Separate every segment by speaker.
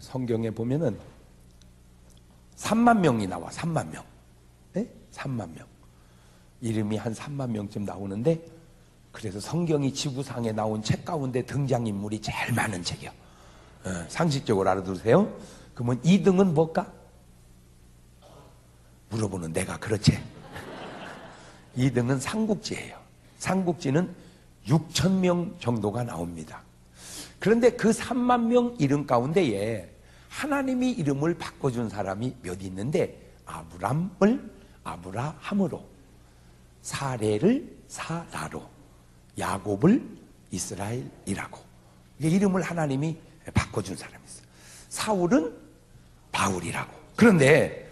Speaker 1: 성경에 보면은 3만 명이 나와. 3만 명. 네? 3만 명. 이름이 한 3만 명쯤 나오는데, 그래서 성경이 지구상에 나온 책 가운데 등장인물이 제일 많은 책이요. 상식적으로 알아두세요. 그러면 2등은 뭘까? 물어보는 내가 그렇지. 2등은 삼국지예요. 삼국지는 6천 명 정도가 나옵니다. 그런데 그 3만 명 이름 가운데에 하나님이 이름을 바꿔준 사람이 몇 있는데, 아브람을 아브라함으로, 사레를 사라로, 야곱을 이스라엘이라고, 이름을 하나님이 바꿔준 사람이 있어요. 사울은 바울이라고. 그런데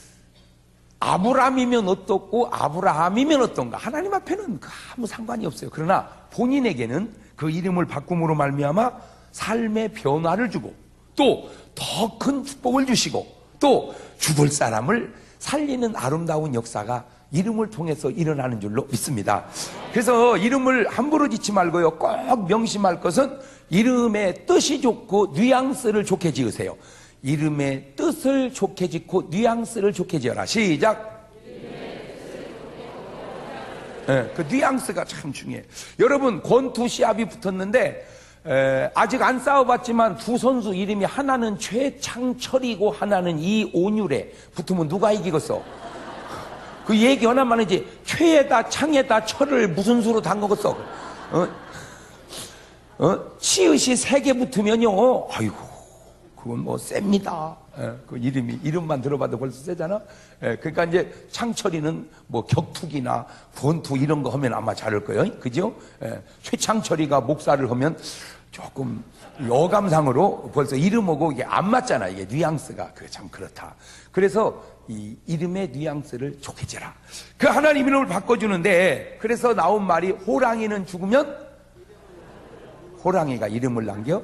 Speaker 1: 아브람이면 어떻고 아브라함이면 어떤가? 하나님 앞에는 아무 상관이 없어요. 그러나 본인에게는 그 이름을 바꿈으로 말미암아 삶의 변화를 주고, 또 더 큰 축복을 주시고, 또 죽을 사람을 살리는 아름다운 역사가 이름을 통해서 일어나는 줄로 믿습니다. 그래서 이름을 함부로 짓지 말고요, 꼭 명심할 것은 이름의 뜻이 좋고 뉘앙스를 좋게 지으세요. 이름의 뜻을 좋게 짓고 뉘앙스를 좋게 지어라. 시작. 네, 그 뉘앙스가 참 중요해요. 여러분, 권투 시합이 붙었는데 아직 안 싸워봤지만 두 선수 이름이 하나는 최창철이고 하나는 이온율에 붙으면 누가 이기겠어? 그 얘기 하나만 이제 최에다 창에다 철을 무슨 수로 담그겠어? 치읓이 3개 붙으면요, 아이고, 그건 뭐 셉니다. 그 이름만 들어봐도 벌써 세잖아. 그러니까 이제 창철이는 뭐 격투기나 권투 이런 거 하면 아마 잘할 거예요. 그죠? 최창철이가 목사를 하면 조금 어감상으로 벌써 이름하고 이게 안 맞잖아. 이게 뉘앙스가. 그게 참 그렇다. 그래서 이 이름의 뉘앙스를 좋게 지어라. 그 하나님 이름을 바꿔주는데, 그래서 나온 말이 호랑이는 죽으면 호랑이가 이름을 남겨?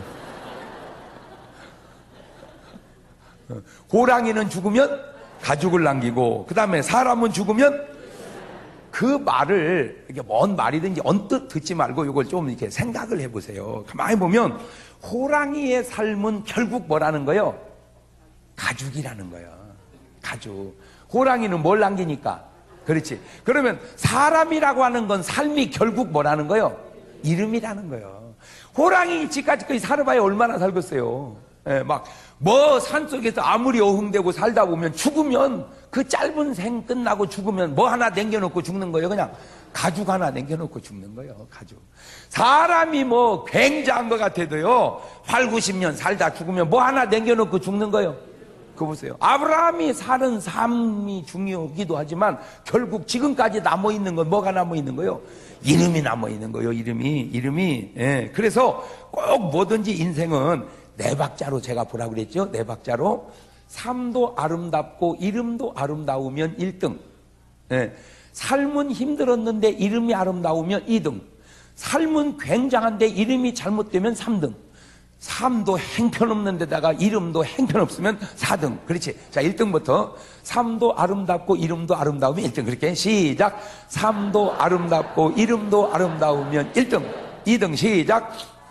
Speaker 1: 호랑이는 죽으면 가죽을 남기고, 그 다음에 사람은 죽으면, 그 말을, 이게 뭔 말이든지 언뜻 듣지 말고 이걸 좀 이렇게 생각을 해보세요. 가만히 보면 호랑이의 삶은 결국 뭐라는 거예요? 가죽이라는 거예요. 가죽. 호랑이는 뭘 남기니까? 그렇지. 그러면 사람이라고 하는 건 삶이 결국 뭐라는 거예요? 이름이라는 거예요. 호랑이 집까지 살아봐야 얼마나 살겠어요. 막 뭐 산속에서 아무리 어흥대고 살다 보면 죽으면, 그 짧은 생 끝나고 죽으면 뭐 하나 남겨놓고 죽는 거예요. 그냥 가죽 하나 남겨놓고 죽는 거예요. 가죽. 사람이 뭐 굉장한 것 같아도요, 8, 90년 살다 죽으면 뭐 하나 남겨놓고 죽는 거예요. 그거 보세요. 아브라함이 사는 삶이 중요하기도 하지만 결국 지금까지 남아있는 건 뭐가 남아있는 거예요? 이름이 남아있는 거예요. 이름이. 예. 그래서 꼭 뭐든지 인생은 네 박자로 제가 보라고 그랬죠. 네 박자로. 삶도 아름답고 이름도 아름다우면 1등. 예. 삶은 힘들었는데 이름이 아름다우면 2등. 삶은 굉장한데 이름이 잘못되면 3등. 삶도 행편없는 데다가 이름도 행편없으면 4등. 그렇지. 자, 1등부터. 삶도 아름답고 이름도 아름다우면 1등. 그렇게 시작. 삶도 아름답고 이름도 아름다우면 1등. 2등 시작.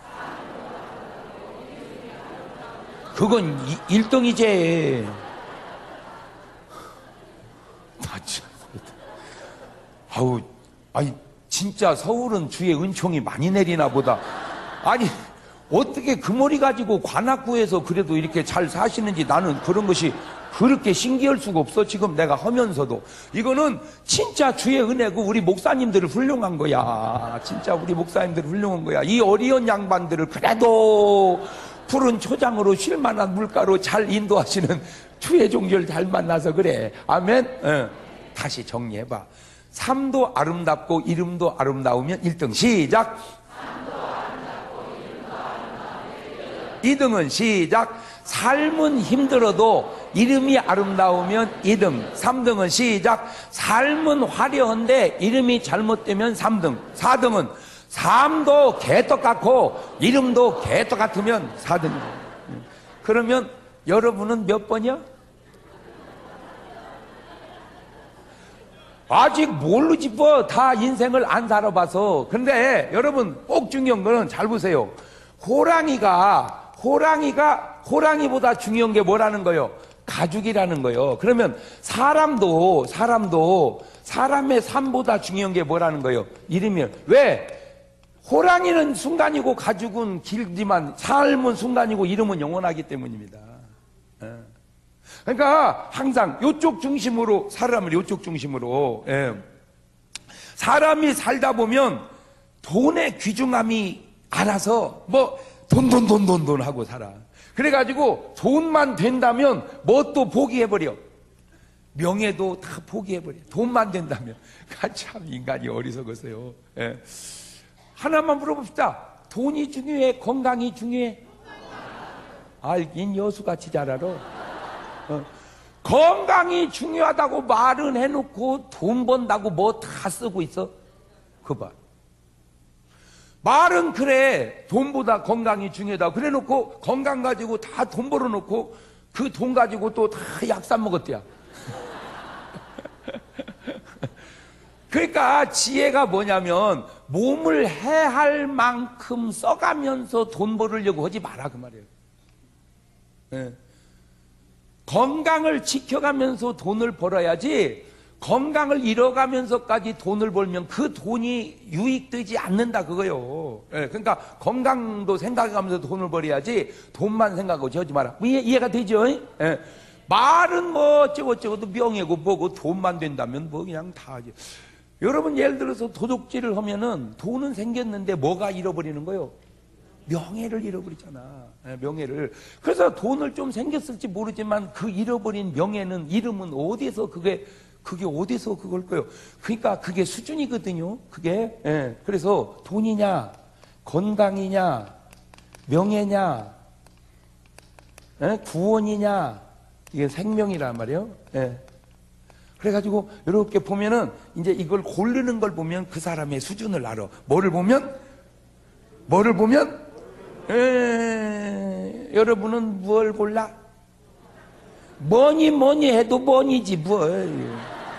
Speaker 1: 그건 1등이지. 아우, 아니, 진짜 서울은 주의 은총이 많이 내리나 보다. 아니, 어떻게 그 머리 가지고 관악구에서 그래도 이렇게 잘 사시는지 나는 그런 것이 그렇게 신기할 수가 없어. 지금 내가 하면서도. 이거는 진짜 주의 은혜고 우리 목사님들을 훌륭한 거야. 진짜 우리 목사님들 훌륭한 거야. 이 어리언 양반들을 그래도 푸른 초장으로 쉴만한 물가로 잘 인도하시는 주의 종교를 잘 만나서 그래. 아멘. 다시 정리해봐. 삶도 아름답고 이름도 아름다우면 1등 시작. 2등은 시작. 삶은 힘들어도 이름이 아름다우면 2등. 3등은 시작. 삶은 화려한데 이름이 잘못되면 3등. 4등은 삶도 개떡같고 이름도 개떡같으면 4등. 그러면 여러분은 몇 번이야? 아직 모르지 뭐. 다 인생을 안 살아봐서. 근데 여러분 꼭 중요한 거는 잘 보세요. 호랑이가 호랑이보다 중요한 게 뭐라는 거예요? 가죽이라는 거예요. 그러면 사람도 사람의 삶보다 중요한 게 뭐라는 거예요? 이름이에요. 왜? 호랑이는 순간이고 가죽은 길지만 삶은 순간이고 이름은 영원하기 때문입니다. 그러니까 항상 요쪽 중심으로 사람을 요쪽 중심으로 사람이 살다 보면 돈의 귀중함이 알아서 뭐 돈 하고 살아. 그래가지고 돈만 된다면 뭐 또 포기해버려. 명예도 다 포기해버려. 돈만 된다면. 참 인간이 어리석었어요. 하나만 물어봅시다. 돈이 중요해? 건강이 중요해? 알긴 여수같이 잘 알아. 건강이 중요하다고 말은 해놓고 돈 번다고 뭐 다 쓰고 있어? 그 봐. 말은 그래. 돈보다 건강이 중요하다고 그래놓고 건강 가지고 다 돈 벌어놓고 그 돈 가지고 또 다 약 사 먹었대야. 그러니까 지혜가 뭐냐면 몸을 해할 만큼 써가면서 돈 벌으려고 하지 마라 그 말이에요. 건강을 지켜가면서 돈을 벌어야지 건강을 잃어가면서까지 돈을 벌면 그 돈이 유익되지 않는다 그거요. 그러니까 건강도 생각하면서 돈을 벌어야지 돈만 생각하고 저지 마라. 이해가 되죠? 말은 뭐 어쩌고저쩌고도 명예고 뭐고 돈만 된다면 뭐 그냥 다 하지. 여러분 예를 들어서 도둑질을 하면은 돈은 생겼는데 뭐가 잃어버리는 거예요? 명예를 잃어버리잖아. 명예를. 그래서 돈을 좀 생겼을지 모르지만 그 잃어버린 명예는 이름은 어디서 그게 어디서 그걸 거예요? 그러니까 그게 수준이거든요. 그게. 그래서 돈이냐, 건강이냐, 명예냐, 구원이냐, 이게 생명이란 말이에요. 그래가지고 이렇게 보면은 이제 이걸 고르는 걸 보면 그 사람의 수준을 알아. 뭐를 보면? 여러분은 무엇을 골라? 뭐니 해도 뭐니지 뭘.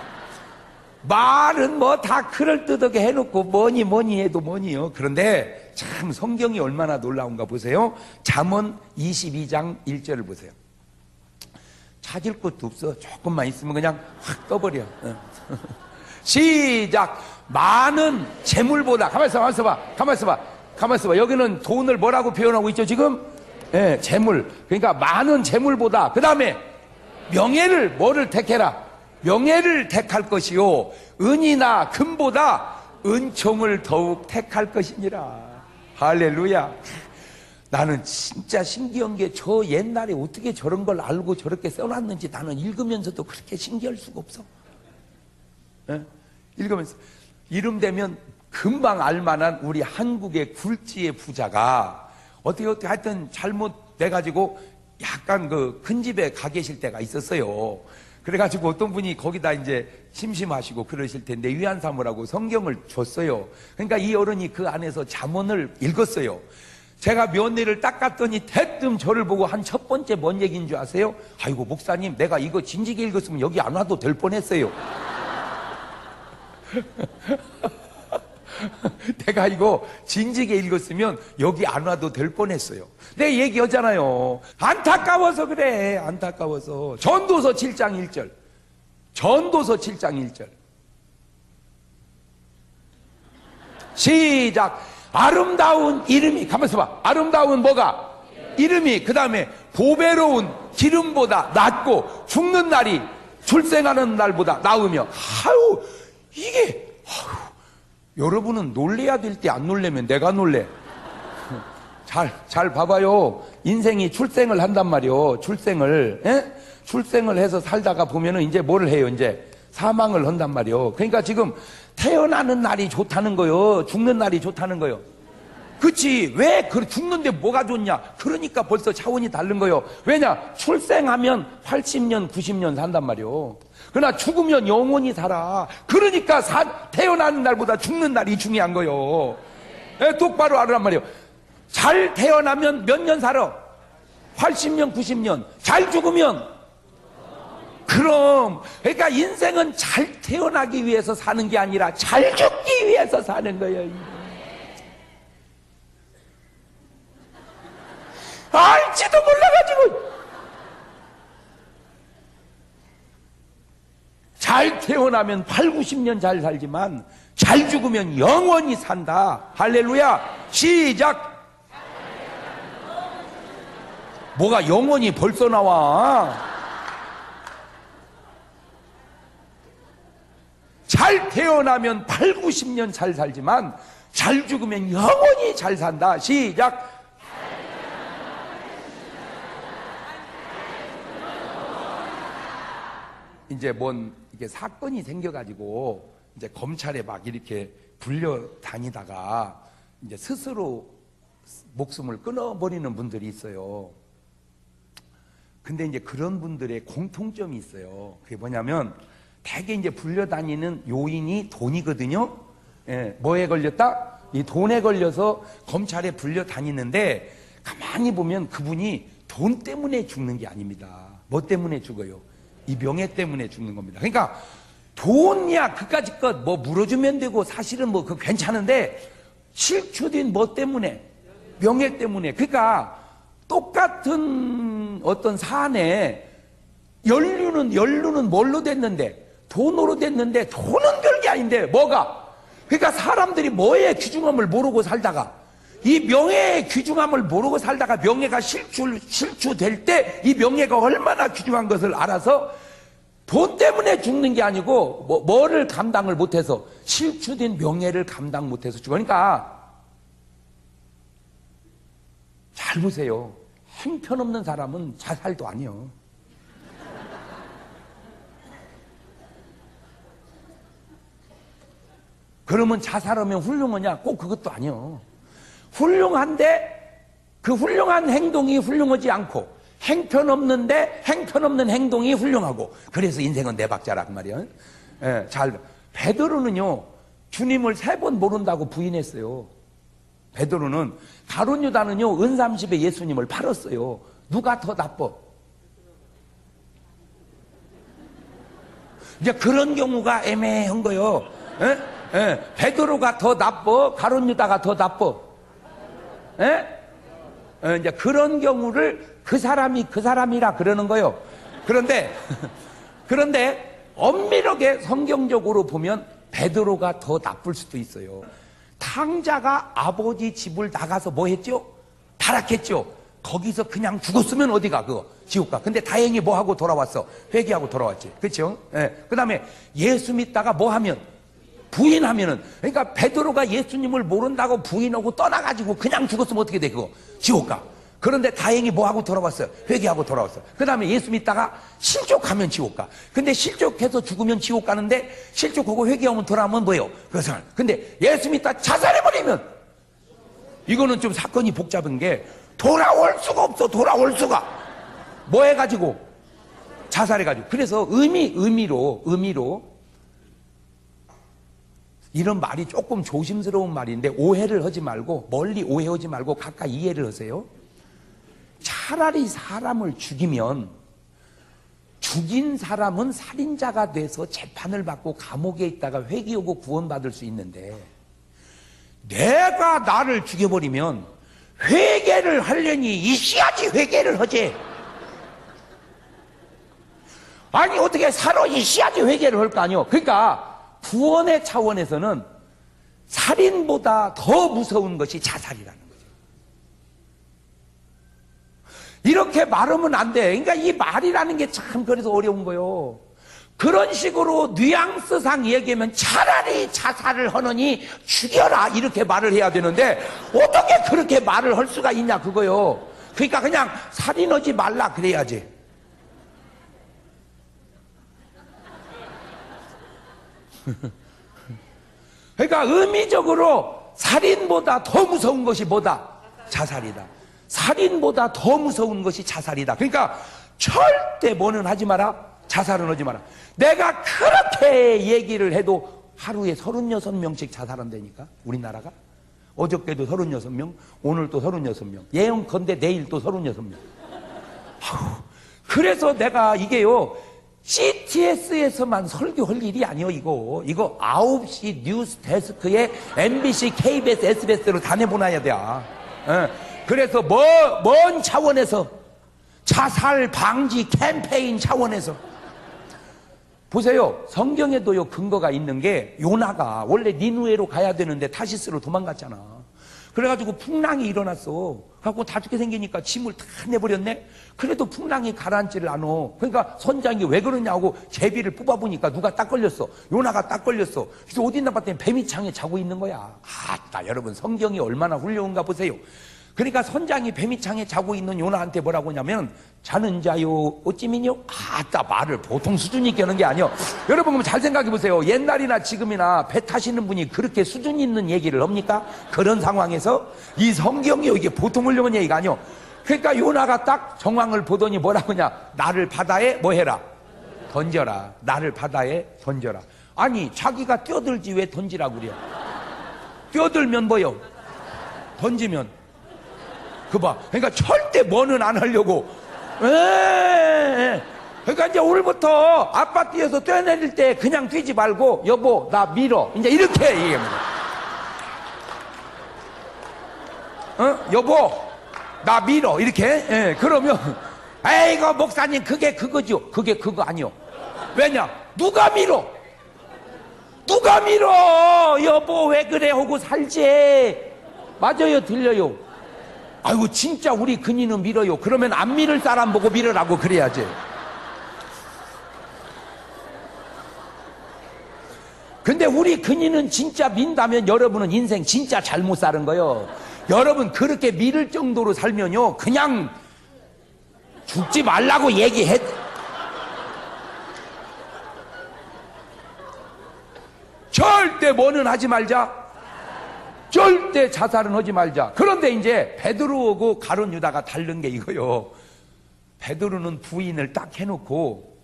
Speaker 1: 말은 뭐 다 그럴듯하게 해놓고 뭐니 해도 뭐니요. 그런데 참 성경이 얼마나 놀라운가 보세요. 잠언 22장 1절을 보세요. 찾을 것도 없어. 조금만 있으면 그냥 확 떠버려. 시작. 많은 재물보다. 가만있어 봐. 여기는 돈을 뭐라고 표현하고 있죠 지금? 재물. 그러니까 많은 재물보다 그 다음에 명예를 뭐를 택해라? 명예를 택할 것이요 은이나 금보다 은총을 더욱 택할 것이니라. 할렐루야. 나는 진짜 신기한 게 저 옛날에 어떻게 저런 걸 알고 저렇게 써놨는지 나는 읽으면서도 그렇게 신기할 수가 없어. 읽으면서 이름 되면 금방 알만한 우리 한국의 굴지의 부자가 어떻게 하여튼 잘못돼가지고 약간 그 큰 집에 가 계실 때가 있었어요. 그래가지고 어떤 분이 거기다 이제 심심하시고 그러실 텐데 위안 삼으라고 성경을 줬어요. 그러니까 이 어른이 그 안에서 잠언을 읽었어요. 제가 면회를 딱 갔더니 대뜸 저를 보고 한 첫 번째 뭔 얘기인 줄 아세요? 아이고 목사님 내가 이거 진지게 읽었으면 여기 안 와도 될 뻔했어요. 내가 이거 진지게 읽었으면 여기 안 와도 될 뻔했어요. 내가 얘기하잖아요. 안타까워서 그래. 안타까워서. 전도서 7장 1절. 전도서 7장 1절. 시작. 아름다운 이름이, 가만있어 봐. 아름다운 뭐가? 이름이, 그 다음에 보배로운 기름보다 낫고 죽는 날이 출생하는 날보다 나으며. 아유, 이게, 여러분은 놀래야 될 때 안 놀래면 내가 놀래. 잘 봐봐요. 인생이 출생을 한단 말이요. 출생을 해서 살다가 보면은 이제 뭐를 해요? 이제 사망을 한단 말이요. 그러니까 지금 태어나는 날이 좋다는 거요. 죽는 날이 좋다는 거요. 그치? 왜 죽는데 뭐가 좋냐? 그러니까 벌써 차원이 다른 거요. 왜냐? 출생하면 80년, 90년 산단 말이요. 그러나 죽으면 영원히 살아. 그러니까 태어나는 날보다 죽는 날이 중요한 거요. 똑바로 알으란 말이요. 잘 태어나면 몇 년 살아? 80년, 90년. 잘 죽으면? 그럼. 그러니까 인생은 잘 태어나기 위해서 사는 게 아니라 잘 죽기 위해서 사는 거예요. 알지도 몰라가지고. 잘 태어나면 8, 90년 잘 살지만 잘 죽으면 영원히 산다. 할렐루야. 시작. 뭐가 영원히 벌써 나와. 잘 태어나면 8, 90년 잘 살지만 잘 죽으면 영원히 잘 산다. 시작. 이제 이게 사건이 생겨가지고 이제 검찰에 막 이렇게 불려 다니다가 이제 스스로 목숨을 끊어버리는 분들이 있어요. 근데 이제 그런 분들의 공통점이 있어요. 그게 뭐냐면 대개 이제 불려다니는 요인이 돈이거든요. 예, 뭐에 걸렸다? 이 돈에 걸려서 검찰에 불려다니는데 가만히 보면 그분이 돈 때문에 죽는 게 아닙니다. 뭐 때문에 죽어요? 이 명예 때문에 죽는 겁니다. 그러니까 돈이야 그까짓 것 뭐 물어주면 되고 사실은 뭐 그 괜찮은데 실추된 뭐 때문에? 명예 때문에. 그러니까 똑같은 어떤 사안에 연루는 뭘로 됐는데? 돈으로 됐는데 돈은 별게 아닌데 뭐가? 그러니까 사람들이 뭐의 귀중함을 모르고 살다가 이 명예의 귀중함을 모르고 살다가 명예가 실추될 때 이 명예가 얼마나 귀중한 것을 알아서 돈 때문에 죽는 게 아니고 뭐를 감당을 못해서 실추된 명예를 감당 못해서 죽어. 그러니까 잘 보세요. 형편없는 사람은 자살도 아니요. 그러면 자살하면 훌륭하냐? 꼭 그것도 아니요. 훌륭한데 그 훌륭한 행동이 훌륭하지 않고 행편없는데 행편없는 행동이 훌륭하고 그래서 인생은 네 박자라 그 말이야. 예, 베드로는요 주님을 3번 모른다고 부인했어요. 베드로는 가룟 유다는요 은삼십에 예수님을 팔았어요. 누가 더 나빠? 이제 그런 경우가 애매한 거요. 예? 예, 베드로가 더 나빠? 가룟 유다가 더 나빠? 예? 이제 그런 경우를 그 사람이라 그러는 거예요. 그런데 엄밀하게 성경적으로 보면 베드로가 더 나쁠 수도 있어요. 탕자가 아버지 집을 나가서 뭐 했죠? 타락했죠. 거기서 그냥 죽었으면 어디가 그거 지옥 가. 근데 다행히 뭐 하고 돌아왔어? 회개하고 돌아왔지. 그렇죠? 예. 그다음에 예수 믿다가 뭐 하면? 부인하면은, 그러니까 베드로가 예수님을 모른다고 부인하고 떠나가지고 그냥 죽었으면 어떻게 돼 그거? 지옥 가. 그런데 다행히 뭐 하고 돌아왔어요? 회개하고 돌아왔어요. 그 다음에 예수 믿다가 실족하면 지옥 가. 근데 실족해서 죽으면 지옥 가는데 실족하고 회개하면 돌아오면 뭐예요? 그것을. 근데 예수 믿다 자살해버리면 이거는 좀 사건이 복잡한 게 돌아올 수가 없어. 돌아올 수가. 뭐 해가지고? 자살해가지고. 그래서 의미로 이런 말이 조금 조심스러운 말인데 오해를 하지 말고 멀리 오해하지 말고 가까이 이해를 하세요. 차라리 사람을 죽이면 죽인 사람은 살인자가 돼서 재판을 받고 감옥에 있다가 회개하고 구원받을 수 있는데 내가 나를 죽여버리면 회개를 하려니 이씨야지 회개를 하지. 아니 어떻게 살아 이씨야지 회개를 할 거 아니요. 그러니까 구원의 차원에서는 살인보다 더 무서운 것이 자살이라는 거죠. 이렇게 말하면 안 돼. 그러니까 이 말이라는 게 참 그래서 어려운 거예요. 그런 식으로 뉘앙스상 얘기하면 차라리 자살을 하느니 죽여라 이렇게 말을 해야 되는데 어떻게 그렇게 말을 할 수가 있냐 그거요. 그러니까 그냥 살인하지 말라 그래야지. 그러니까 의미적으로 살인보다 더 무서운 것이 뭐다? 자살이다. 살인보다 더 무서운 것이 자살이다. 그러니까 절대 뭐는 하지 마라. 자살은 하지 마라. 내가 그렇게 얘기를 해도 하루에 36명씩 자살한다니까 우리나라가. 어저께도 36명, 오늘 또 36명. 예언컨대 내일 또 36명. 그래서 내가 이게요 CTS에서만 설교할 일이 아니요 이거 9시 뉴스 데스크에 MBC, KBS, SBS로 다 내보내야 돼. 그래서 먼 차원에서 자살 방지 캠페인 차원에서 보세요. 성경에도요 근거가 있는 게 요나가 원래 니누에로 가야 되는데 타시스로 도망갔잖아. 그래가지고 풍랑이 일어났어. 갖고 다 죽게 생기니까 짐을 다 내버렸네. 그래도 풍랑이 가라앉지를 않아. 그러니까 선장이 왜 그러냐고 제비를 뽑아보니까 누가 딱 걸렸어. 요나가 딱 걸렸어. 그래서 어디 있나 봤더니 뱀이창에 자고 있는 거야. 아따 여러분 성경이 얼마나 훌륭한가 보세요. 그러니까 선장이 뱀이창에 자고 있는 요나한테 뭐라고 하냐면 자는 자요 어찌미뇨? 아따 말을 보통 수준 있게 하는 게 아니요. 여러분 그럼 잘 생각해 보세요. 옛날이나 지금이나 배 타시는 분이 그렇게 수준 있는 얘기를 합니까? 그런 상황에서 이 성경이요 이게 보통 훌륭한 얘기가 아니요. 그러니까 요나가 딱 정황을 보더니 뭐라고 하냐. 나를 바다에 뭐 해라? 던져라. 나를 바다에 던져라. 아니 자기가 뛰어들지 왜 던지라고 그래요? 뛰어들면 뭐요? 던지면 그봐. 그러니까 절대 뭐는 안 하려고. 그러니까 이제 오늘부터 아빠 뛰어서 뛰어내릴 때 그냥 뛰지 말고 여보 나 밀어. 이제 이렇게 얘기합니다. 여보 나 밀어. 이렇게. 그러면 에이거 목사님 그게 그거죠. 그게 그거 아니요. 왜냐? 누가 밀어? 누가 밀어? 여보 왜 그래 하고 살지. 맞아요 들려요. 아이고 진짜 우리 근이는 밀어요. 그러면 안 밀을 사람 보고 밀으라고 그래야지. 근데 우리 근이는 진짜 민다면 여러분은 인생 진짜 잘못 사는 거예요. 여러분 그렇게 밀을 정도로 살면요 그냥 죽지 말라고 얘기해. 절대 뭐는 하지 말자. 절대 자살은 하지 말자. 그런데 이제 베드로하고 가룟 유다가 다른 게 이거요. 베드로는 부인을 딱 해놓고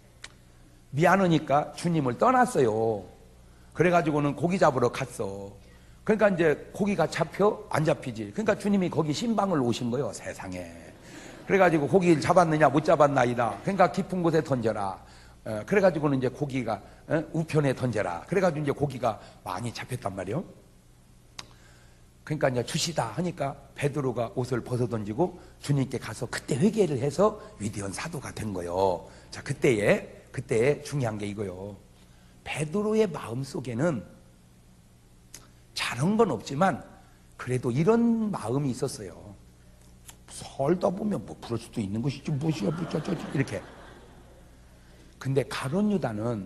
Speaker 1: 미안하니까 주님을 떠났어요. 그래가지고는 고기 잡으러 갔어. 그러니까 이제 고기가 잡혀? 안 잡히지. 그러니까 주님이 거기 신방을 오신 거예요. 세상에. 그래가지고 고기를 잡았느냐 못 잡았나이다. 그러니까 깊은 곳에 던져라. 그래가지고는 이제 고기가 우편에 던져라. 그래가지고 이제 고기가 많이 잡혔단 말이에요. 그러니까 이제 주시다 하니까 베드로가 옷을 벗어 던지고 주님께 가서 그때 회개를 해서 위대한 사도가 된 거예요. 자, 그때에 중요한 게 이거요. 베드로의 마음 속에는 잘한 건 없지만 그래도 이런 마음이 있었어요. 살다 보면 뭐 그럴 수도 있는 것이지 무엇이야 이렇게. 근데 가룟 유다는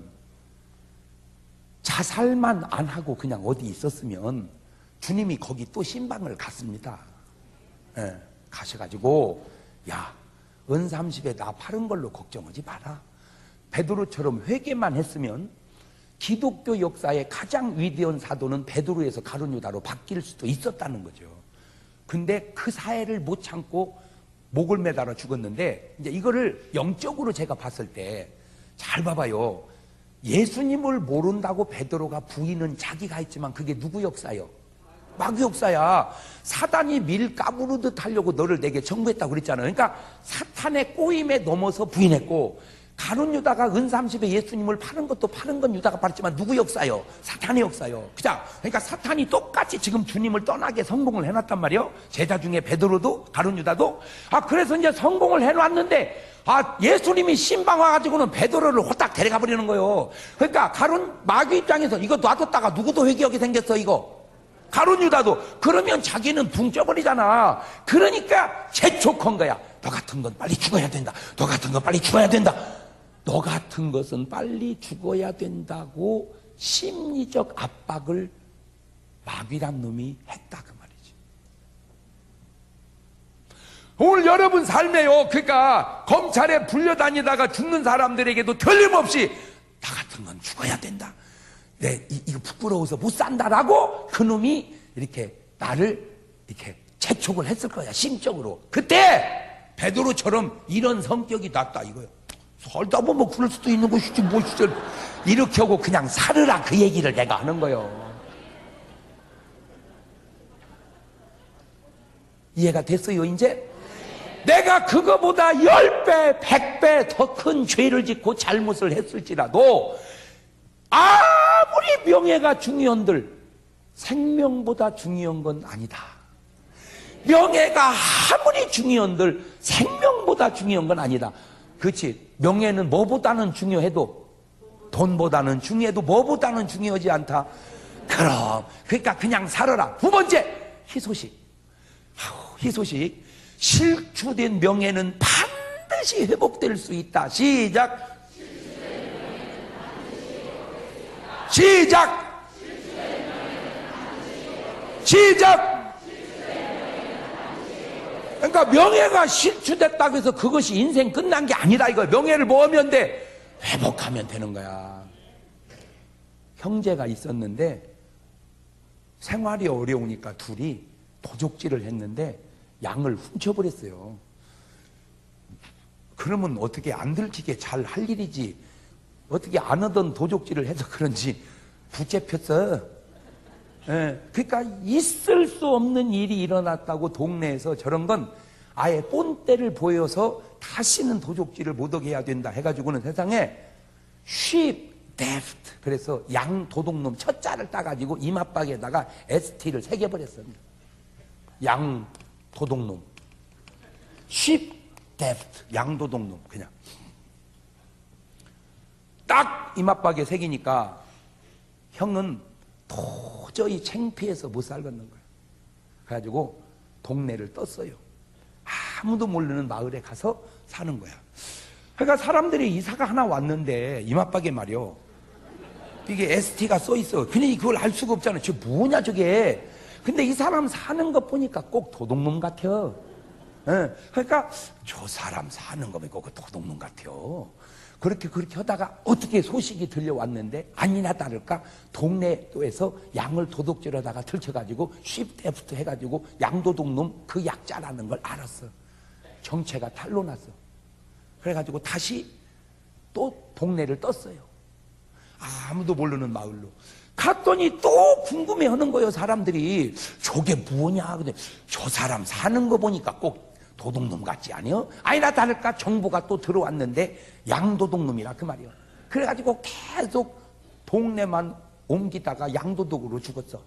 Speaker 1: 자살만 안 하고 그냥 어디 있었으면 주님이 거기 또 신방을 갔습니다. 가셔가지고 야 은 30에 나 파는 걸로 걱정하지 마라. 베드로처럼 회개만 했으면 기독교 역사의 가장 위대한 사도는 베드로에서 가룟 유다로 바뀔 수도 있었다는 거죠. 근데 그 사회를 못 참고 목을 매달아 죽었는데 이제 이거를 영적으로 제가 봤을 때 잘 봐봐요. 예수님을 모른다고 베드로가 부인은 자기가 했지만 그게 누구 역사요? 마귀 역사야. 사단이 밀 까부르듯 하려고 너를 내게 정보했다고 그랬잖아요. 그러니까 사탄의 꼬임에 넘어서 부인했고 가룟 유다가 은 30에 예수님을 파는 것도 파는 건 유다가 팔았지만 누구 역사요? 사탄의 역사요. 그죠? 그러니까 사탄이 똑같이 지금 주님을 떠나게 성공을 해놨단 말이에요. 제자 중에 베드로도 가룟 유다도. 그래서 이제 성공을 해놨는데 예수님이 신방 와가지고는 베드로를 홀딱 데려가 버리는 거예요. 그러니까 마귀 입장에서 이거 놔뒀다가 누구도 회개하게 생겼어 이거. 가룟 유다도. 그러면 자기는 붕 쪄버리잖아. 그러니까 재촉한 거야. 너 같은 건 빨리 죽어야 된다. 너 같은 건 빨리 죽어야 된다. 너 같은 것은 빨리 죽어야 된다고 심리적 압박을 마귀란 놈이 했다 그 말이지. 오늘 여러분 삶에요. 그러니까 검찰에 불려다니다가 죽는 사람들에게도 틀림없이 나 같은 건 죽어야 된다. 이거 부끄러워서 못 산다라고 그놈이 이렇게 나를 이렇게 재촉을 했을 거야 심적으로. 그때 베드로처럼 이런 성격이 낫다 이거예요. 살다 보면 그럴 수도 있는 것이지 뭐 진짜 이렇게 하고 그냥 살으라 그 얘기를 내가 하는 거예요. 이해가 됐어요 이제? 내가 그거보다 10배 100배 더 큰 죄를 짓고 잘못을 했을지라도 아무리 명예가 중요한들 생명보다 중요한 건 아니다. 명예가 아무리 중요한들 생명보다 중요한 건 아니다. 그렇지. 명예는 뭐보다는 중요해도, 돈보다는 중요해도 뭐보다는 중요하지 않다. 그러니까 그냥 살아라. 두 번째, 희소식. 희소식. 실추된 명예는 반드시 회복될 수 있다. 시작. 시작. 시작. 그러니까 명예가 실추됐다고 해서 그것이 인생 끝난 게 아니다 이거야. 명예를 뭐 하면 돼? 회복하면 되는 거야. 형제가 있었는데 생활이 어려우니까 둘이 도적질을 했는데 양을 훔쳐버렸어요. 그러면 어떻게 안 들키게 잘 할 일이지, 어떻게 안 하던 도적질을 해서 그런지 붙잡혔어. 예, 그러니까 있을 수 없는 일이 일어났다고 동네에서 저런 건 아예 본때를 보여서 다시는 도적질을 못하게 해야 된다 해가지고는 세상에 sheep theft, 그래서 양 도둑놈 첫 자를 따가지고 이마박에다가 ST를 새겨버렸습니다. 양 도둑놈, sheep theft, 양 도둑놈. 그냥 딱 이마박에 새기니까 형은 도저히 창피해서 못 살겠는 거야. 그래가지고 동네를 떴어요. 아무도 모르는 마을에 가서 사는 거야. 그러니까 사람들이 이사가 하나 왔는데 이마박에 말이요, 이게 ST가 써 있어. 그냥 그걸 알 수가 없잖아. 저 뭐냐 저게. 근데 이 사람 사는 거 보니까 꼭 도둑놈 같아. 예, 그러니까 저 사람 사는 거 보니까 그 도둑놈 같아요. 그렇게 하다가 어떻게 소식이 들려왔는데 아니나 다를까 동네에서 양을 도둑질하다가 들켜가지고 쉽데프트 해가지고 양도둑놈 그 약자라는 걸 알았어. 정체가 탄로났어. 그래가지고 다시 또 동네를 떴어요. 아무도 모르는 마을로 갔더니 또 궁금해하는 거예요. 사람들이 저게 뭐냐. 근데 저 사람 사는 거 보니까 꼭 도둑놈 같지 않아요? 아니나 다를까 정보가 또 들어왔는데 양도둑놈이라 그 말이요. 그래가지고 계속 동네만 옮기다가 양도둑으로 죽었어.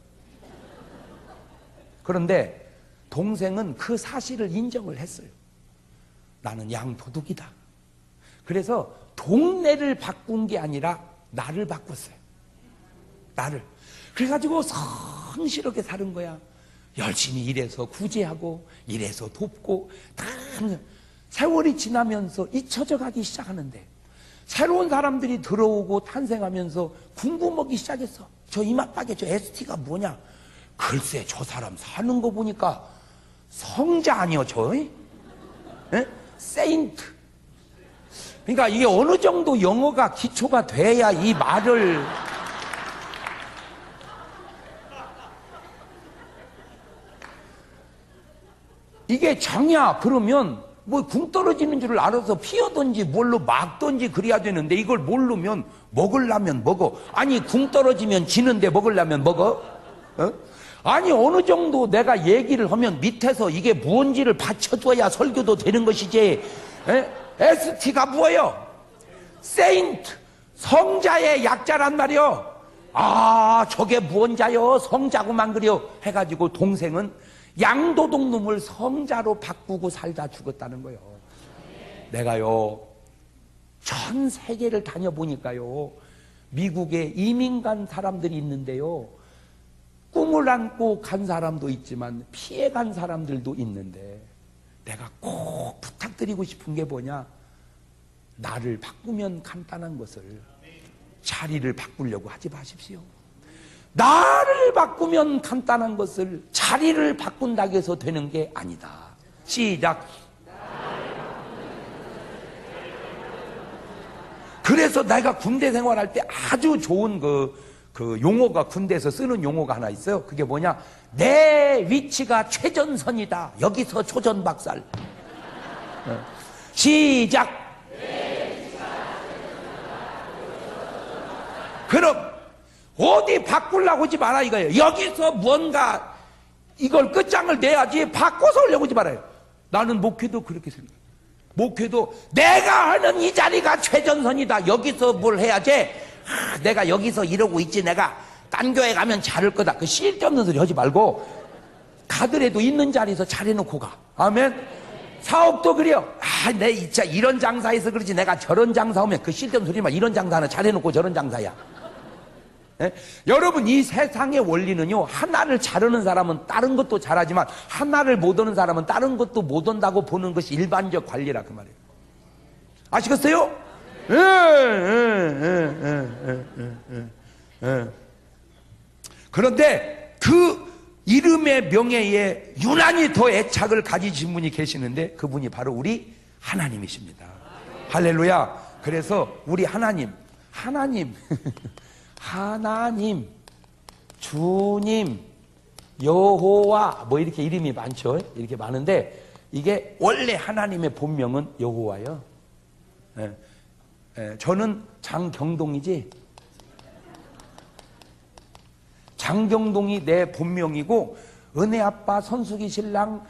Speaker 1: 그런데 동생은 그 사실을 인정을 했어요. 나는 양도둑이다. 그래서 동네를 바꾼 게 아니라 나를 바꿨어요. 나를. 그래가지고 성실하게 사는 거야. 열심히 일해서 구제하고 일해서 돕고 다 세월이 지나면서 잊혀져 가기 시작하는데 새로운 사람들이 들어오고 탄생하면서 궁금하기 시작했어. 저 이마박에 저 ST가 뭐냐. 글쎄 저 사람 사는 거 보니까 성자 아니요 저? 에? 세인트. 그러니까 이게 어느 정도 영어가 기초가 돼야 이 말을 이게 장야 그러면 뭐 궁 떨어지는 줄을 알아서 피하든지 뭘로 막든지 그래야 되는데 이걸 모르면 먹으려면 먹어. 아니 궁 떨어지면 지는데 먹으려면 먹어? 어? 아니 어느 정도 내가 얘기를 하면 밑에서 이게 무언지를 받쳐줘야 설교도 되는 것이지. ST가 뭐예요? 세인트, 성자의 약자란 말이요. 아 저게 무언자요? 성자구만 그려 해가지고 동생은 양도둑놈을 성자로 바꾸고 살다 죽었다는 거예요. 내가요 전 세계를 다녀보니까요 미국에 이민 간 사람들이 있는데요 꿈을 안고 간 사람도 있지만 피해 간 사람들도 있는데 내가 꼭 부탁드리고 싶은 게 뭐냐, 나를 바꾸면 간단한 것을 자리를 바꾸려고 하지 마십시오. 나를 바꾸면 간단한 것을 자리를 바꾼다고 해서 되는 게 아니다. 시작. 그래서 내가 군대 생활할 때 아주 좋은 그 용어가 군대에서 쓰는 용어가 하나 있어요. 그게 뭐냐, 내 위치가 최전선이다. 여기서 초전박살. 시작. 그럼 어디 바꾸려고 하지 마라 이거예요. 여기서 뭔가 이걸 끝장을 내야지 바꿔서 오려고 하지 말아요. 나는 목회도 그렇게 생각해요. 목회도 내가 하는 이 자리가 최전선이다. 여기서 뭘 해야지. 내가 여기서 이러고 있지. 내가 딴 교회 가면 잘할 거다. 그 쓸데없는 소리 하지 말고 가더라도 있는 자리에서 잘해놓고 가. 아멘. 사업도 그래요. 내 진짜 이런 장사해서 그러지 내가 저런 장사하면 그 쓸데없는 소리만 이런 장사 하나 잘해놓고 저런 장사야. 예? 여러분 이 세상의 원리는요, 하나를 잘하는 사람은 다른 것도 잘하지만 하나를 못하는 사람은 다른 것도 못한다고 보는 것이 일반적 관리라 그 말이에요. 아시겠어요? 그런데 그 이름의 명예에 유난히 더 애착을 가지신 분이 계시는데 그분이 바로 우리 하나님이십니다. 할렐루야. 그래서 우리 하나님 주님, 여호와 뭐 이렇게 이름이 많죠. 이렇게 많은데 이게 원래 하나님의 본명은 여호와예요. 저는 장경동이지. 장경동이 내 본명이고 은혜아빠, 선숙이 신랑,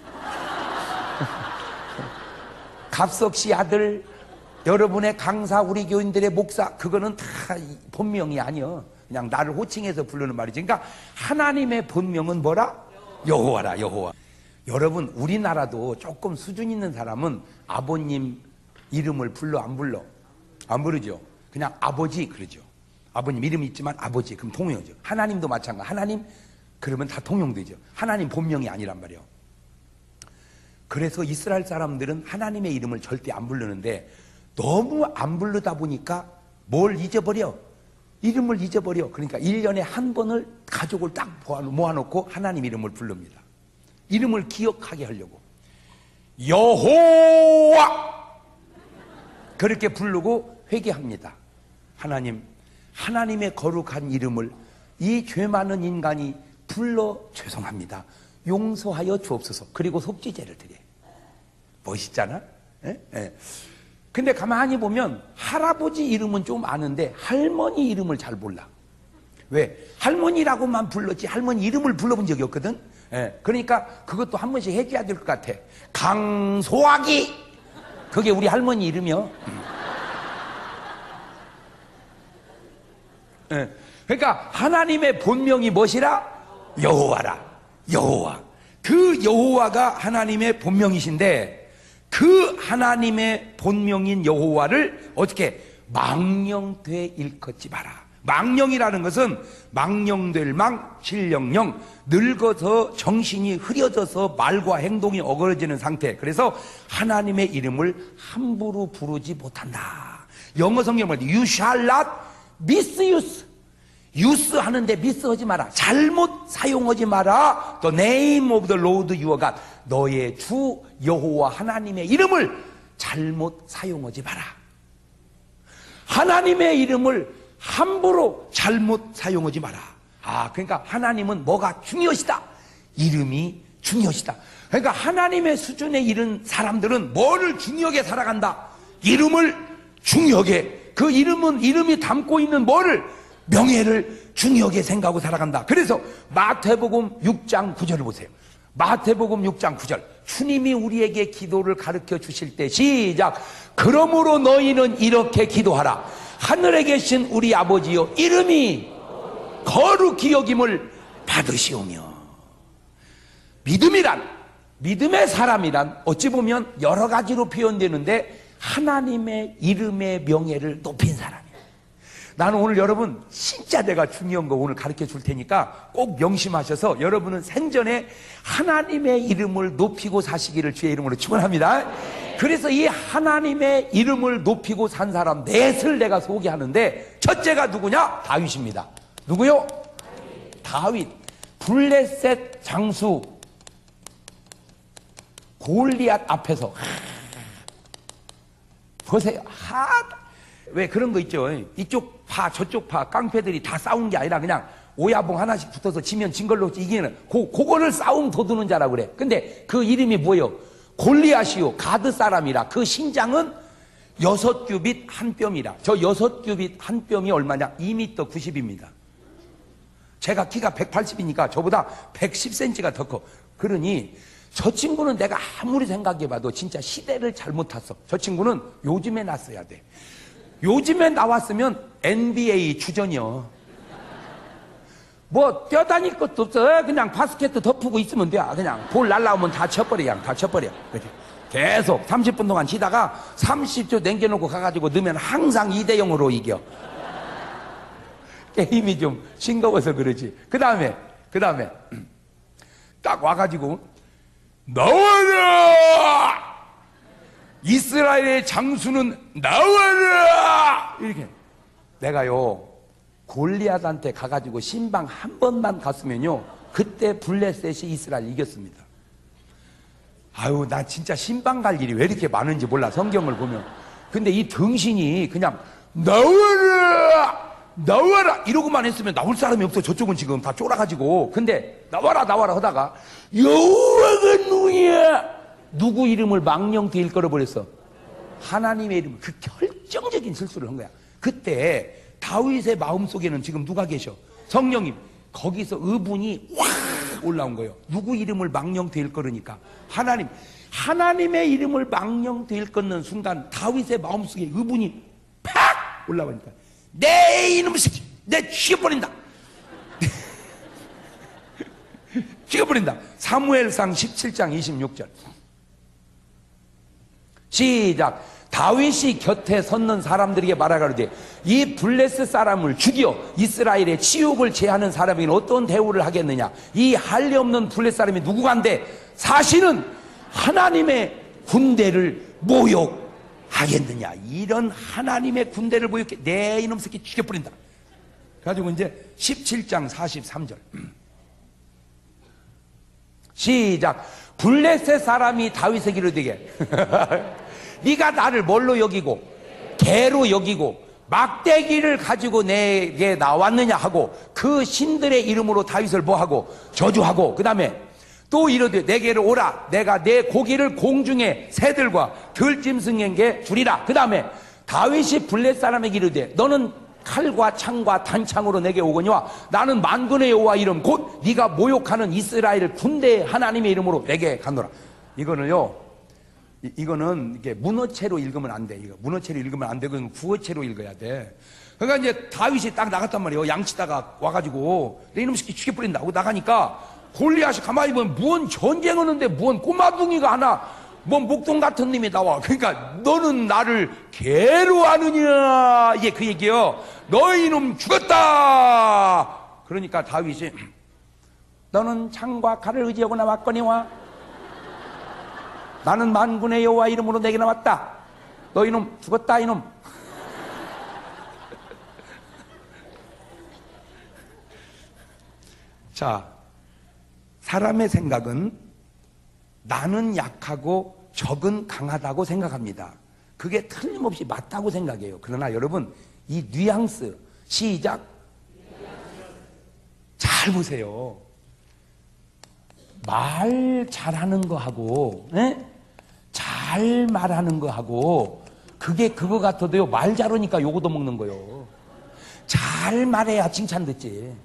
Speaker 1: 갑석씨 아들, 여러분의 강사, 우리 교인들의 목사, 그거는 다 본명이 아니요. 그냥 나를 호칭해서 부르는 말이지. 그러니까 하나님의 본명은 뭐라? 여호와라, 여호와. 여러분 우리나라도 조금 수준 있는 사람은 아버님 이름을 불러 안 불러? 안 부르죠. 그냥 아버지 그러죠. 아버님 이름이 있지만 아버지 그럼 통용이죠. 하나님도 마찬가지. 하나님 그러면 다 통용되죠. 하나님 본명이 아니란 말이에요. 그래서 이스라엘 사람들은 하나님의 이름을 절대 안 부르는데 너무 안 부르다 보니까 뭘 잊어버려? 이름을 잊어버려. 그러니까 1년에 한 번을 가족을 딱 모아놓고 하나님 이름을 부릅니다. 이름을 기억하게 하려고. 여호와 그렇게 부르고 회개합니다. 하나님의 거룩한 이름을 이 죄 많은 인간이 불러 죄송합니다. 용서하여 주옵소서. 그리고 속죄제를 드려요. 멋있잖아? 근데 가만히 보면 할아버지 이름은 좀 아는데 할머니 이름을 잘 몰라. 왜? 할머니라고만 불렀지 할머니 이름을 불러본 적이 없거든. 그러니까 그것도 한 번씩 해줘야 될 것 같아. 강소아기 그게 우리 할머니 이름이요. 그러니까 하나님의 본명이 무엇이라? 여호와라. 여호와. 그 여호와가 하나님의 본명이신데 그 하나님의 본명인 여호와를 어떻게 망령되 일컫지 마라. 망령이라는 것은 망령될 망, 신령령, 늙어서 정신이 흐려져서 말과 행동이 어그러지는 상태. 그래서 하나님의 이름을 함부로 부르지 못한다. 영어 성경 말이 You shall not misuse. use 하는데 miss 하지 마라. 잘못 사용하지 마라. The name of the Lord your God. 너의 주 여호와 하나님의 이름을 잘못 사용하지 마라. 하나님의 이름을 함부로 잘못 사용하지 마라. 그러니까 하나님은 뭐가 중요시다? 이름이 중요시다. 그러니까 하나님의 수준에 이른 사람들은 뭐를 중요하게 살아간다? 이름을 중요하게. 그 이름이 담고 있는 뭐를? 명예를 중요하게 생각하고 살아간다. 그래서 마태복음 6장 9절을 보세요. 마태복음 6장 9절. 주님이 우리에게 기도를 가르쳐 주실 때 시작. 그러므로 너희는 이렇게 기도하라. 하늘에 계신 우리 아버지여 이름이 거룩히 여김을 받으시오며. 믿음의 사람이란 어찌 보면 여러 가지로 표현되는데 하나님의 이름의 명예를 높인 사람이에요. 나는 오늘 여러분 진짜 내가 중요한 거 오늘 가르쳐 줄 테니까 꼭 명심하셔서 여러분은 생전에 하나님의 이름을 높이고 사시기를 주의 이름으로 축원합니다. 그래서 이 하나님의 이름을 높이고 산 사람 넷을 내가 소개하는데 첫째가 누구냐? 다윗입니다. 누구요? 다윗. 블레셋 장수 골리앗 앞에서 보세요. 왜 그런 거 있죠. 이쪽 파 저쪽 파 깡패들이 다 싸운 게 아니라 그냥 오야봉 하나씩 붙어서 지면 진 걸로 이기는 그거를 싸움 도두는 자라고 그래. 근데 그 이름이 뭐예요? 골리앗이요. 가드 사람이라. 그 신장은 6규빗 한 뼘이라. 저 6규빗 한 뼘이 얼마냐? 2m 90입니다. 제가 키가 180이니까 저보다 110cm가 더 커. 그러니 저 친구는 내가 아무리 생각해봐도 진짜 시대를 잘못 탔어. 저 친구는 요즘에 났어야 돼. 요즘에 나왔으면 NBA 주전이요. 뭐 뛰어다닐 것도 없어. 그냥 바스켓 덮고 있으면 돼. 그냥 볼 날라오면 다 쳐버려. 그냥 다 쳐버려. 그렇지. 계속 30분 동안 치다가 30초 남겨놓고 가가지고 넣으면 항상 2대0으로 이겨. 게임이 좀 싱거워서 그러지. 그 다음에 딱 와가지고 나와라! 이스라엘의 장수는 나와라! 이렇게. 내가요 골리앗한테 가가지고 신방 한 번만 갔으면요 그때 블레셋이 이스라엘 이겼습니다. 아유, 나 진짜 신방 갈 일이 왜 이렇게 많은지 몰라, 성경을 보면. 근데 이 등신이 그냥 나와라! 나와라! 이러고만 했으면 나올 사람이 없어. 저쪽은 지금 다 쫄아가지고. 근데 나와라 나와라 하다가 여호와가 누구냐? 누구 이름을 망령되이 일컬어버렸어? 하나님의 이름을. 그 결정적인 실수를 한 거야. 그때 다윗의 마음속에는 지금 누가 계셔? 성령님. 거기서 의분이 확 올라온 거예요. 누구 이름을 망령되이 일컬으니까 하나님의 이름을 망령되이 일컫는 순간 다윗의 마음속에 의분이 팍 올라오니까 내 이놈의 새끼 내 죽여버린다. 죽여버린다. 사무엘상 17장 26절 시작. 다윗이 곁에 섰는 사람들에게 말하가로되 이 블레셋 사람을 죽여 이스라엘의 치욕을 제하는 사람에게는 어떤 대우를 하겠느냐. 이 할례 없는 블레셋 사람이 누구간데 사실은 하나님의 군대를 모욕하겠느냐. 이런 하나님의 군대를 모욕해 내 이놈 새끼 죽여버린다. 그래가지고 이제 17장 43절 시작. 블레셋 사람이 다윗에게 이르되 네가 나를 뭘로 여기고 개로 여기고 막대기를 가지고 내게 나왔느냐 하고 그 신들의 이름으로 다윗을 뭐하고 저주하고 그 다음에 또 이르되 내게로 오라. 내가 내 고기를 공중의 새들과 들짐승에게 주리라. 그 다음에 다윗이 블레셋 사람에게 이르되 너는 칼과 창과 단창으로 내게 오거니와 나는 만군의 여호와 이름 곧 네가 모욕하는 이스라엘 군대 하나님의 이름으로 내게 가노라. 이거는 이게 문어체로 읽으면 안 돼. 이거 문어체로 읽으면 안 되고 구어체로 읽어야 돼. 그러니까 이제 다윗이 딱 나갔단 말이에요. 양치다가 와가지고 내 이놈 새끼 죽여버린다 하고 나가니까 골리앗이 가만히 보면 무언 전쟁하는데 무언 꼬마둥이가 하나 뭔 목동 같은 놈이 나와. 그러니까 너는 나를 개로 아느냐 이게 그 얘기예요. 너희 이놈 죽었다. 그러니까 다윗이 너는 창과 칼을 의지하고 나왔거니와 나는 만군의 여호와 이름으로 내게 나왔다. 너 이놈 죽었다 이놈. 자, 사람의 생각은 나는 약하고 적은 강하다고 생각합니다. 그게 틀림없이 맞다고 생각해요. 그러나 여러분 이 뉘앙스 시작 잘 보세요. 말 잘하는 거하고 잘 말하는 거하고 그게 그거 같아도요 말 잘하니까 요거도 먹는 거요. 잘 말해야 칭찬 듣지.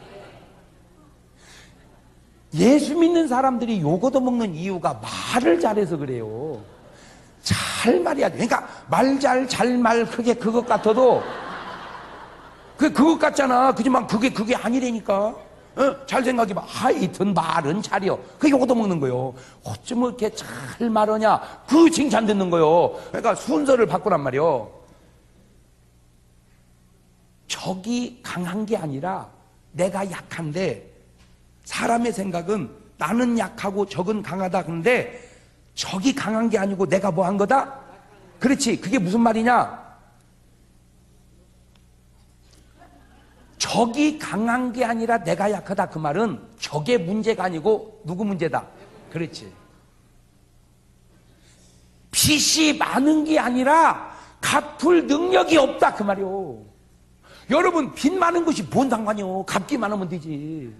Speaker 1: 예수 믿는 사람들이 요거도 먹는 이유가 말을 잘해서 그래요. 잘 말해야 돼. 그러니까 말 잘 말 그게 그것 같아도 그것 같잖아. 그지만 그게 아니라니까. 잘 생각해봐. 하여튼 말은 잘이요. 그게 요거도 먹는 거요. 어쩌면 이렇게 잘 말하냐. 그 칭찬 듣는 거요. 그러니까 순서를 바꾸란 말이요. 적이 강한 게 아니라 내가 약한데 사람의 생각은 나는 약하고 적은 강하다. 그런데 적이 강한 게 아니고 내가 뭐 한 거다? 그렇지. 그게 무슨 말이냐? 적이 강한 게 아니라 내가 약하다. 그 말은 적의 문제가 아니고 누구 문제다? 그렇지. 빚이 많은 게 아니라 갚을 능력이 없다. 그 말이요. 여러분 빚 많은 것이 뭔 상관이요? 갚기만 하면 되지.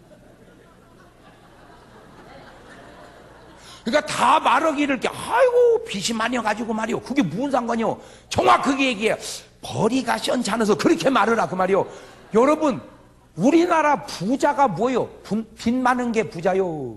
Speaker 1: 그러니까 다 말하기를 이렇게 아이고 빚이 많아가지고 말이요. 그게 무슨 상관이요? 정확하게 얘기해. 벌이가 시원찮아서 그렇게 말하라. 그 말이요. 여러분 우리나라 부자가 뭐예요? 빚 많은 게 부자요.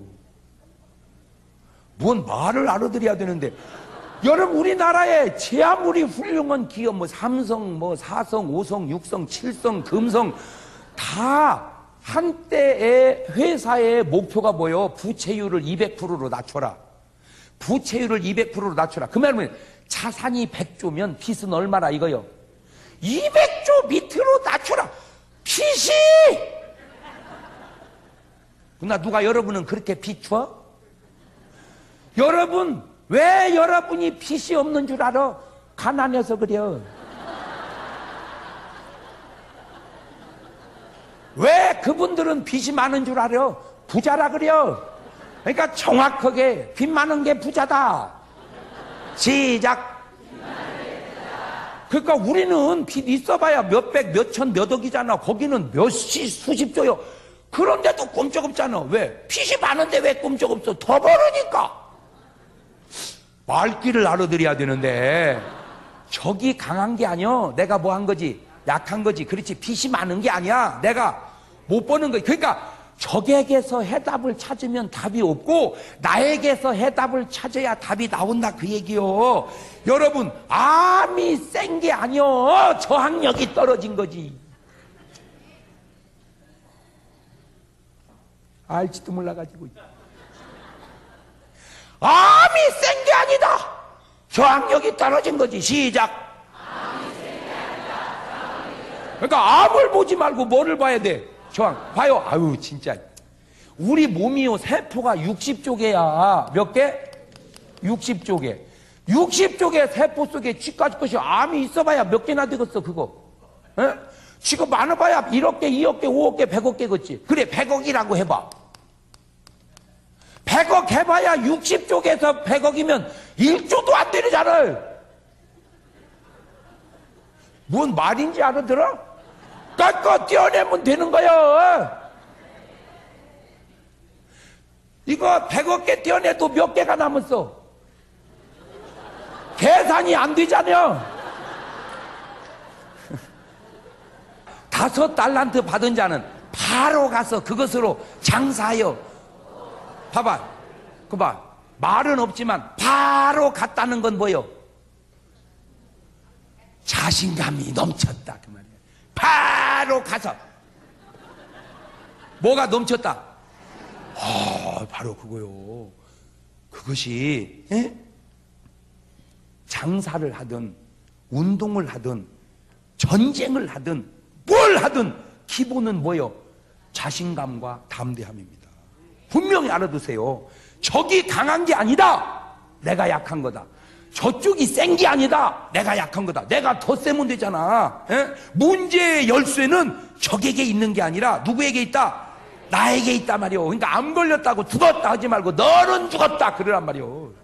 Speaker 1: 뭔 말을 알아들어야 되는데 여러분 우리나라에 제 아무리 훌륭한 기업 뭐 삼성 뭐 사성 5성 6성 7성 금성 다 한때의 회사의 목표가 뭐예요? 부채율을 200%로 낮춰라. 부채율을 200%로 낮춰라. 그 말은 자산이 100조면 빚은 얼마나 이거요? 200조 밑으로 낮춰라. 빚이! 그러나 누가 여러분은 그렇게 비추어? 여러분, 왜 여러분이 빚이 없는 줄 알아? 가난해서 그래요. 왜 그분들은 빚이 많은 줄 알아? 부자라 그래요. 그러니까 정확하게 빚 많은 게 부자다. 시작. 그러니까 우리는 빚 있어봐야 몇백, 몇천, 몇억이잖아. 거기는 몇십, 수십조요. 그런데도 꼼짝없잖아. 왜? 빚이 많은데 왜 꼼짝없어? 더 벌으니까. 말귀를 알아들여야 되는데 적이 강한 게 아니야. 내가 뭐 한 거지? 약한 거지. 그렇지. 빚이 많은 게 아니야. 내가 못 버는 거야. 그러니까 적에게서 해답을 찾으면 답이 없고 나에게서 해답을 찾아야 답이 나온다 그 얘기요. 여러분, 암이 센 게 아니요. 저항력이 떨어진 거지. 알지도 몰라가지고. 암이 센 게 아니다. 저항력이 떨어진 거지. 시작. 그러니까 암을 보지 말고 뭐를 봐야 돼? 저항. 봐요. 아유 진짜. 우리 몸이요 세포가 60조 개야. 몇 개? 60조 개. 60조 개 세포 속에 쥐까지 것이 암이 있어봐야 몇 개나 되겠어 그거. 에? 지금 많아봐야 1억 개, 2억 개, 5억 개, 100억 개겠지. 그래 100억이라고 해봐. 100억 해봐야 60쪽에서 100억이면 1조도 안 되잖아. 뭔 말인지 알아들어? 깎아 떼어내면 되는 거야. 이거 100억 개 떼어내도 몇 개가 남았어? 계산이 안 되잖아. 5달란트 받은 자는 바로 가서 그것으로 장사하여. 봐봐. 그봐. 말은 없지만 바로 갔다는 건 뭐요? 자신감이 넘쳤다 그 말이에요. 바로 가서 뭐가 넘쳤다? 바로 그거요. 그것이 장사를 하든 운동을 하든 전쟁을 하든 뭘 하든 기본은 뭐요? 자신감과 담대함입니다. 분명히 알아두세요. 적이 강한 게 아니다. 내가 약한 거다. 저쪽이 센 게 아니다. 내가 약한 거다. 내가 더 세면 되잖아. 문제의 열쇠는 적에게 있는 게 아니라 누구에게 있다? 나에게 있단 말이요. 그러니까 안 걸렸다고 죽었다 하지 말고 너는 죽었다 그러란 말이요.